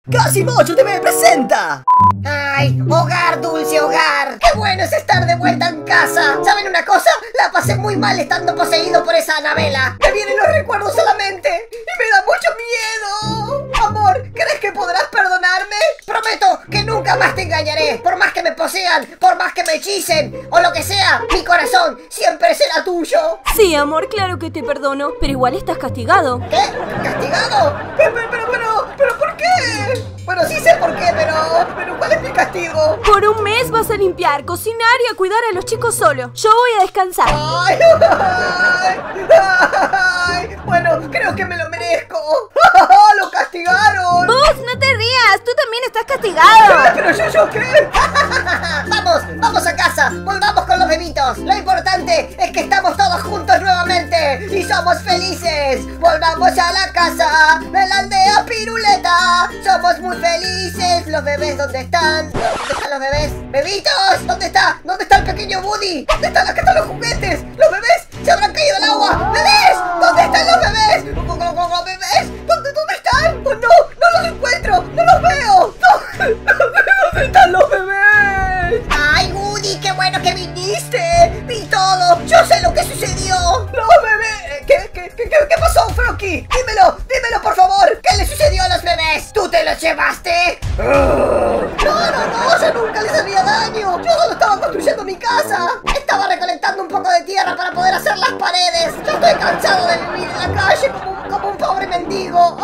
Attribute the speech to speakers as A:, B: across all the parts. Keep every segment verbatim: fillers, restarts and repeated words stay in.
A: Casimocho T V presenta.
B: ¡Ay! ¡Hogar, dulce hogar! ¡Qué bueno es estar de vuelta en casa! ¿Saben una cosa? La pasé muy mal estando poseído por esa Anabela. Me vienen los recuerdos solamente y me da mucho miedo. Amor, ¿crees que podrás perdonarme? Prometo que nunca más te engañaré. Por más que me posean, por más que me hechicen o lo que sea, mi corazón siempre será tuyo.
C: Sí, amor, claro que te perdono, pero igual estás castigado.
B: ¿Qué? ¿Castigado? Pero, pero, pero, pero, pero ¿por qué? Bueno, sí sé por qué, pero, pero ¿cuál es mi castigo?
C: Por un mes vas a limpiar, cocinar y a cuidar a los chicos solo. Yo voy a descansar.
B: Ay, ay, ay. Bueno, creo que me lo merezco. ¡Lo castigaron!
C: Vos no te rías, tú también estás castigado.
B: ¿Pero yo, yo qué? Vamos, vamos a casa, volvamos con los bebitos. Lo importante es que estamos todos juntos nuevamente y somos felices. Volvamos a la casa de la aldea Piruleta. Somos muy felices. Los bebés, ¿dónde están? ¿Dónde están los bebés? ¡Bebitos! ¿Dónde está? ¿Dónde está el pequeño Woody? ¿Dónde están? Acá están los juguetes. ¿Los bebés se habrán caído al agua? ¡Bebés! ¿Dónde están los bebés? ¿Bebés? ¿Dónde, dónde están? ¡Oh, no! ¡No los encuentro! ¡No los veo! ¡No! ¿Dónde están los bebés? ¡Ay, Woody! ¡Qué bueno que viniste! ¡Vi todo! ¡Yo sé lo que sucedió! ¡Los bebés! ¿Qué, qué, qué, qué pasó, Frocky? Dímelo, dímelo por favor. ¿Qué le sucedió a los bebés? ¿Tú te los llevaste? No, no, no, yo nunca les haría daño. Yo solo estaba construyendo mi casa. Estaba recolectando un poco de tierra para poder hacer las paredes. Yo estoy cansado de vivir en la calle como un, como un pobre mendigo.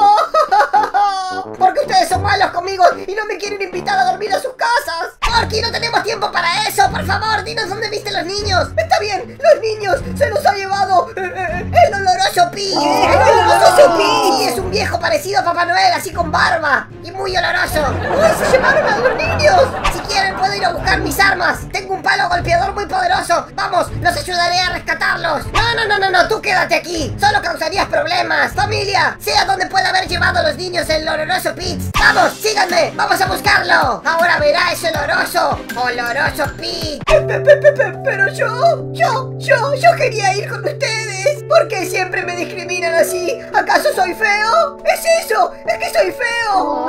B: Oh, porque ustedes son malos conmigo y no me quieren invitar a dormir a sus casas. Porky, no tenemos tiempo para eso. Por favor, dinos dónde viste los niños. Está bien, los niños se los ha llevado eh, eh, el oloroso Pi. Oh, el oloroso Pi. Sí, es un viejo parecido a Papá Noel, así con barba y muy oloroso. ¡Oh, se llevaron a los niños! Si quieren puedo ir a buscar mis armas. Tengo un palo golpeador muy poderoso. Vamos, los ayudaré a rescatarlos. No, no, no, no, no, tú quédate aquí. Solo causarías problemas. Familia, sé a dónde puede haber llevado a los niños el oloroso Pete. Vamos, síganme, vamos a buscarlo. Ahora verá ese oloroso, oloroso Pete. Pero yo, yo, yo, yo quería ir con ustedes. ¿Por qué siempre me discriminan así? ¿Acaso soy feo? ¿Es eso? ¿Es que soy feo?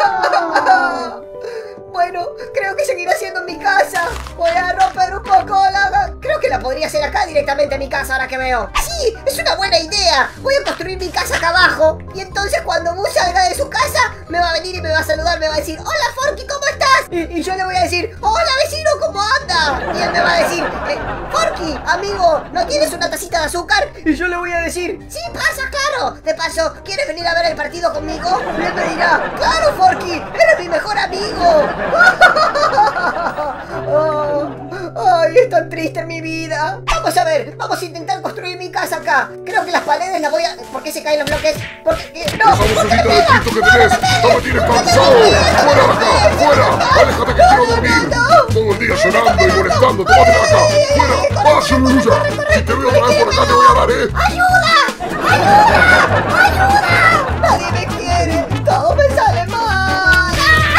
B: Bueno, creo que seguiré haciendo mi casa. Voy a romper un poco la... Creo que la podría hacer acá directamente en mi casa ahora que veo. Sí, es una buena idea. Voy a construir mi casa acá abajo. Y entonces cuando Boo salga de su casa, me va a venir y me va a saludar. Me va a decir, hola Forky, ¿cómo estás? Y, y yo le voy a decir, hola vecino, ¿cómo anda? Y él me va a decir, eh, Forky, amigo, ¿no tienes una tacita de azúcar? Y yo le voy a decir, sí, pasa, claro. De paso, ¿quieres venir a ver el partido conmigo? Y él me dirá, claro Forky, eres mi mejor amigo. Oh, ay, es tan triste mi vida. Vamos a ver, vamos a intentar construir mi casa acá. Creo que las paredes las voy a... ¿Por qué se caen los bloques? Porque... ¡No!
D: ¡Esa vocecita de pito que tenés! ¡No me tienes cansado! ¡Fuera de acá! ¡Fuera! ¡Aléjate que quiero dormir! Todo el día llorando y molestando. ¡Tómate de acá! ¡Fuera! ¡Vaya, Lurulla! Si te veo otra vez por acá te voy a dar, ¿eh?
B: ¡Ayuda! ¡Ayuda! ¡Ayuda! Nadie me quiere. Todo me sale mal.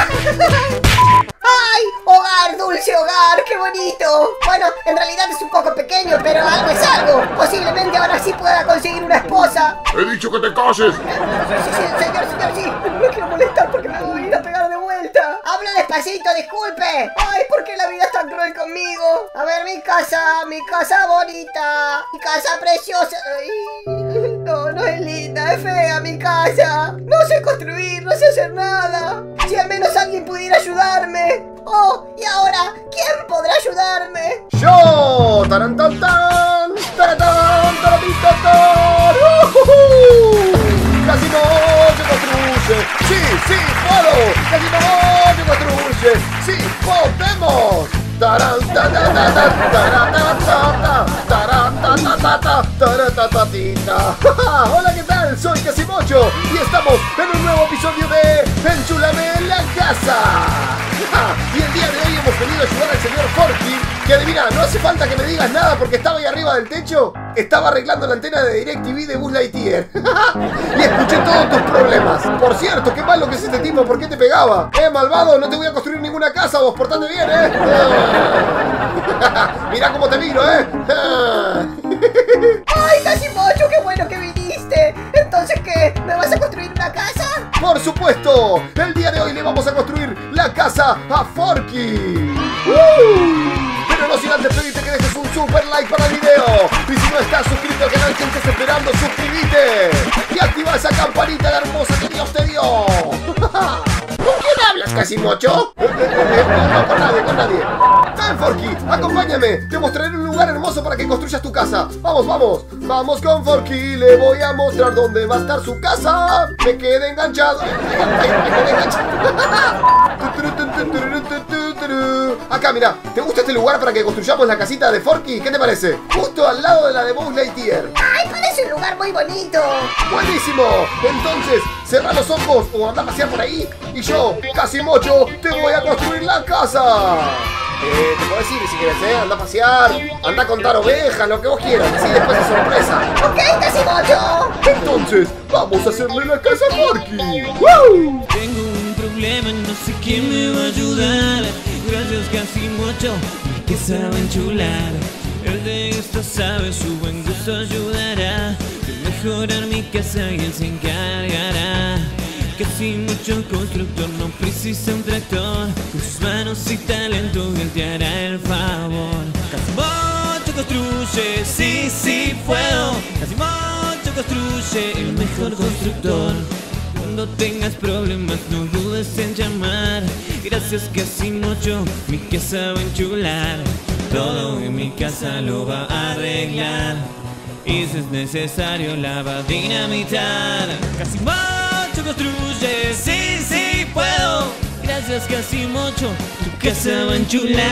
B: ¡Ay! ¡Hogar, dulce hogar! ¡Qué bonito! Bueno, en realidad es un poco pequeño, pero algo es algo. Posiblemente ahora sí pueda conseguir una esposa.
D: ¡He dicho que te cases!
B: Sí, sí, sí, señor, señor, sí. No quiero molestar porque me voy a ir a pegar de vuelta. Hablo despacito, disculpe. Ay, ¿por qué la vida es tan cruel conmigo? A ver, mi casa, mi casa bonita. Mi casa preciosa. Ay, no, no es linda, es fea mi casa. No sé construir, no sé hacer nada. Si al menos alguien pudiera ayudarme. Oh, y ahora, ¿quién podrá ayudarme?
E: ¡Yo! ¡Taran, tan, tan! ¡Taran, tan, taran, tan, tan! ¡Uh! ¡Casi no se construye! ¡Sí, sí, puedo! ¡Casi no se construye! ¡Sí, podemos! ¡Taran, tan, tan, tan, tan! ¡Taran, tan, tan, taran, tan, tan, tan, taran, tan, tan, tita! ¡Hola, ¿qué tal? Soy Casimocho y estamos en un nuevo episodio de Enchúlame la casa. Y el día de hoy hemos venido a ayudar al señor Forky, que adivina, no hace falta que me digas nada porque estaba ahí arriba del techo, estaba arreglando la antena de DirecTV de Buzz Lightyear. Y escuché todos tus problemas. Por cierto, qué malo que es este tipo, ¿por qué te pegaba? Eh, malvado, no te voy a construir ninguna casa, vos portate bien, eh. Mirá cómo te miro, eh.
B: ¡Ay, Casimocho, qué bueno que viniste! Entonces, ¿qué? ¿Me vas a construir una casa?
E: Por supuesto, el día de hoy casa a Forky. ¡Uh! Pero no sin antes pedirte que dejes un super like para el video. Y si no estás suscrito al canal que estés esperando, suscríbete. Y activa esa campanita de hermosa que Dios te dio. ¿Con quién hablas, Casimocho? Eh, eh, eh, no, con nadie, con nadie. Ven, Forky, acompáñame. Te mostraré un lugar hermoso para que construyas tu casa. Vamos, vamos. Vamos con Forky. Le voy a mostrar dónde va a estar su casa. Me quedé enganchado. Me quedé enganchado. Acá, mira. ¿Te gusta este lugar para que construyamos la casita de Forky? ¿Qué te parece? Justo al lado de la de Buzz Lightyear.
B: ¡Ay, parece un lugar muy bonito!
E: ¡Buenísimo! Entonces, cerrá los ojos o anda a pasear por ahí y yo, Casimocho, te voy a construir la casa. Eh, te puedo decir, si quieres, eh, anda a pasear, anda a contar ovejas, lo que vos quieras, así después es sorpresa.
B: ¡Ok, Casimocho!
E: Entonces, vamos a hacerle la casa a Forky. ¡Woo!
F: Tengo un problema, no sé quién me va a ayudar. Gracias, Casimocho, que sabe enchular. El de esto sabe, su buen gusto ayudará de mejorar mi casa y él se encargará. Casimocho constructor, no precisa un tractor. Con sus manos y talento él te hará el favor. Casimocho construye, sí, sí puedo. Casimocho construye, el mejor constructor. Cuando tengas problemas no dudes en llamar. Gracias, Casimocho, mi casa va a enchular. Todo en mi casa lo va a arreglar. Y si es necesario la va a dinamitar. Casimocho construye, sí, sí puedo. Gracias, Casimocho, tu casa va a enchular.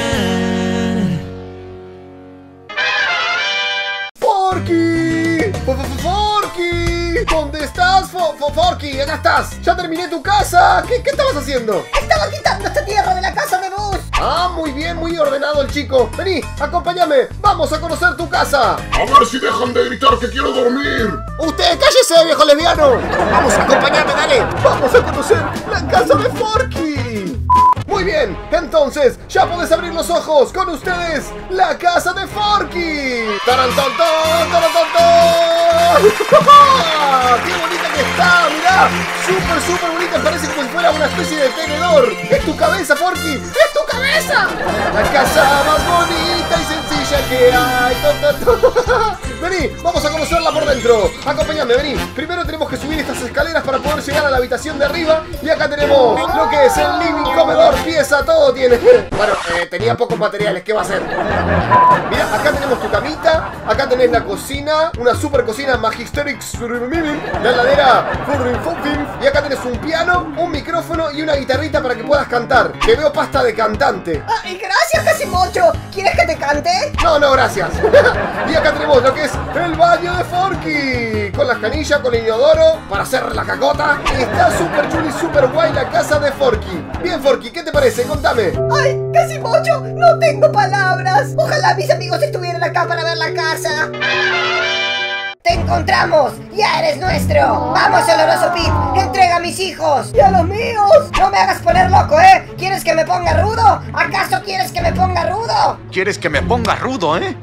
E: ¡Forky! ¡Forky! ¿Dónde estás, Fo Fo Forky? ¡Acá estás! ¡Ya terminé tu casa! ¿Qué, qué estabas haciendo?
B: ¡Estaba quitando esta tierra de la casa de Buzz!
E: Ah, muy bien, muy ordenado el chico. Vení, acompáñame. Vamos a conocer tu casa.
D: A ver si dejan de gritar que quiero dormir.
E: Usted, cállese, viejo lesbiano. Vamos, acompáñame, dale. Vamos a conocer la casa de Forky. Muy bien, entonces ya podés abrir los ojos. Con ustedes, la casa de Forky. ¡Tarantantán, tarantantán! ¡Qué bonita que está! Mirá, súper, súper bonita. Parece como si fuera una especie de tenedor. ¡Es tu cabeza, Forky! ¡Es tu cabeza! La casa más bonita y sencilla que hay. Vení, vamos a conocerla por dentro. Acompáñame, vení. Primero tenemos que subir estas escaleras para poder llegar a la habitación de arriba. Y acá tenemos lo que es el living, comedor, pieza, todo tiene. Bueno, eh, tenía pocos materiales, ¿qué va a hacer? Mira, acá tenemos tu camita. Acá tenés la cocina, una super cocina Magisterix, la heladera, y acá tenés un piano, un micrófono y una guitarrita para que puedas cantar. Que veo pasta de cantante.
B: ¡Ay, gracias, Casimocho! ¿Quieres que te cante?
E: No, no, gracias. Y acá tenemos lo que es el baño de Forky, con las canillas, con el inodoro, para hacer la cacota. Está súper chuli, súper guay la casa de Forky. Bien, Forky, ¿qué te parece? Contame.
B: ¡Ay, Casimocho! ¡No tengo palabras! Ojalá mis amigos estuvieran acá para ver la casa. ¡Te encontramos! ¡Ya eres nuestro! ¡Vamos, oloroso Pete! ¡Entrega a mis hijos! ¡Y a los míos! ¡No me hagas poner loco, eh! ¿Quieres que me ponga rudo? ¿Acaso quieres que me ponga rudo?
G: ¿Quieres que me ponga rudo, eh?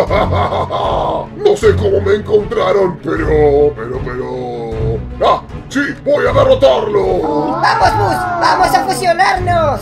D: No sé cómo me encontraron, pero... Pero, pero... ¡Ah! ¡Sí! ¡Voy a derrotarlo!
B: ¡Vamos, Buzz! ¡Vamos a fusionarnos!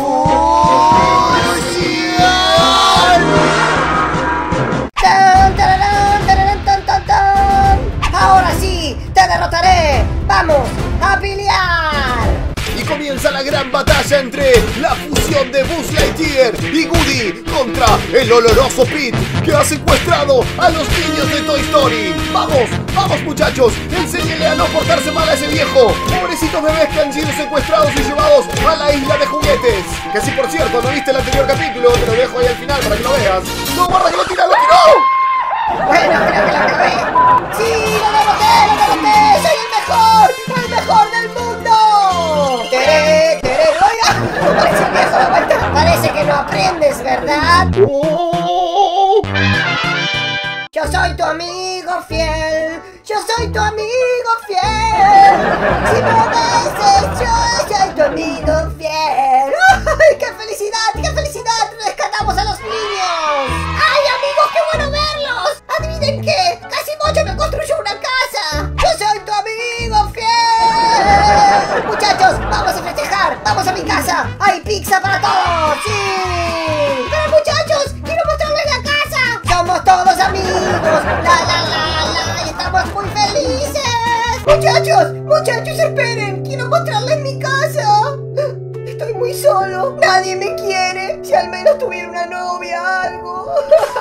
B: ¡Tan, tararán, tararán, tan, tan, tan! ¡Ahora sí! ¡Te derrotaré! ¡Vamos a pelear!
E: Y comienza la gran batalla entre la fusión de Buzz Lightyear y Woody contra el oloroso Pete, que ha secuestrado a los niños de Toy Story. ¡Vamos! ¡Vamos, muchachos! ¡Enséñenle a no portarse mal a ese viejo! ¡Pobrecitos bebés que han sido secuestrados y llevados a la isla de juguetes! Que si, por cierto, no viste el anterior capítulo, te lo dejo ahí al final para que lo veas. ¡No, guarda que lo tira, lo tiró!
B: Bueno, creo que lo acabé. ¡Sí, lo derroté, lo derroté! ¡Soy el mejor! ¡El mejor del mundo! ¡Teré, teré! ¡Oiga! Parece un viejo de vuelta. Parece que no aprendes, ¿verdad?
E: ¡Oh!
B: Yo soy tu amigo fiel. Yo soy tu amigo fiel. Si me obedeces, yo soy tu amigo fiel. ¡Ay, qué felicidad! ¡Qué felicidad! ¡Rescatamos a los niños! ¡Ay, amigos, qué bueno verlos! ¿Adivinen qué? Casimocho me construyó una casa. ¡Yo soy tu amigo fiel! Muchachos, vamos a festejar. ¡Vamos a mi casa! casa hay pizza para todos. ¡Sí! Pero muchachos, quiero mostrarles la casa. Somos todos amigos. La, la, la, la. Y estamos muy felices. Muchachos, muchachos, esperen. Quiero mostrarles mi casa. Estoy muy solo. Nadie me quiere. Si al menos tuviera una novia, algo.